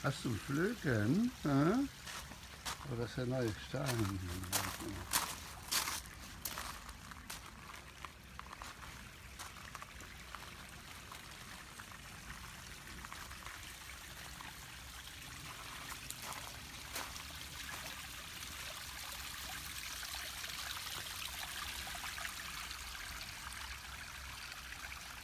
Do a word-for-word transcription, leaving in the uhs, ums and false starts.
Hast du einen Flöken? Hä? Oh, das ist ja neu. Stein.